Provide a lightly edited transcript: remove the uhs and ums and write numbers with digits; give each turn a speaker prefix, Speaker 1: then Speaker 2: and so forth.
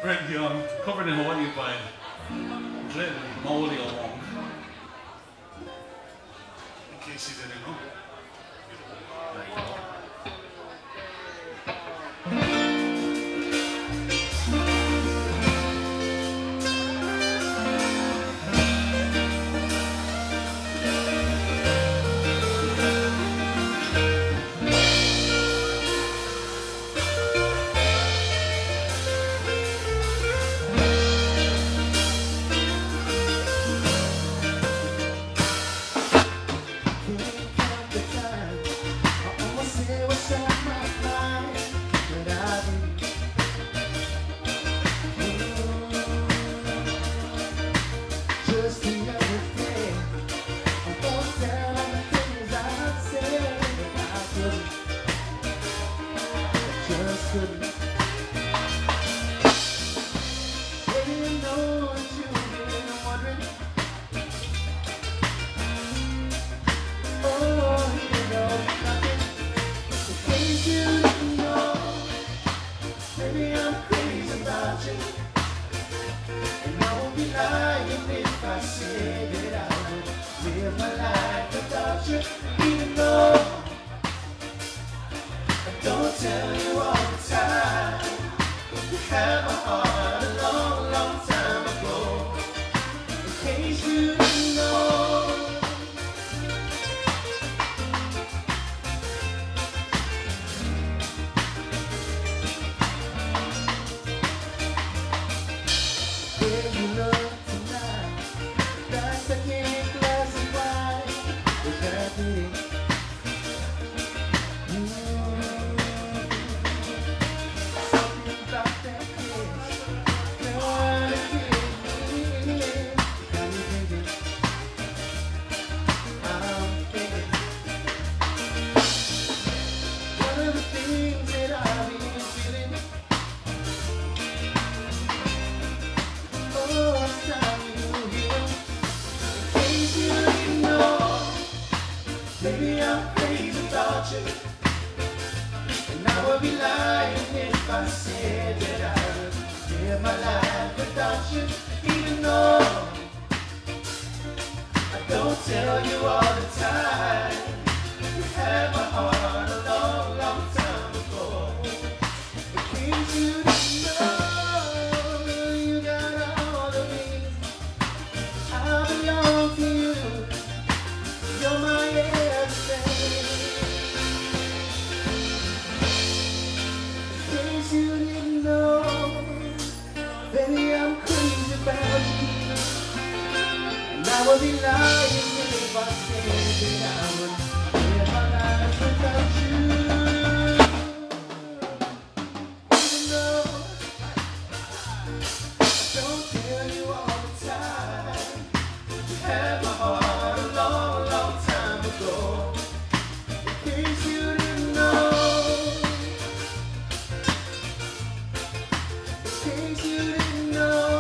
Speaker 1: Very young, covered in Hawaii by little Maoli along. In case you didn't know. There you go.
Speaker 2: Baby, I'm crazy about you, and I would be lying if I said that I would live my life without you. Even though I don't tell you all the time, you had my heart a long, long time ago. In case you didn't know, you got all of me. I belong to you. You're my everything. In case you didn't know, baby, I'm crazy about you. And I would be lying if I said that I would live my life without you. Even though I don't tell you all the time, you had my heart a long, long time ago. In case you didn't know, in case you didn't know.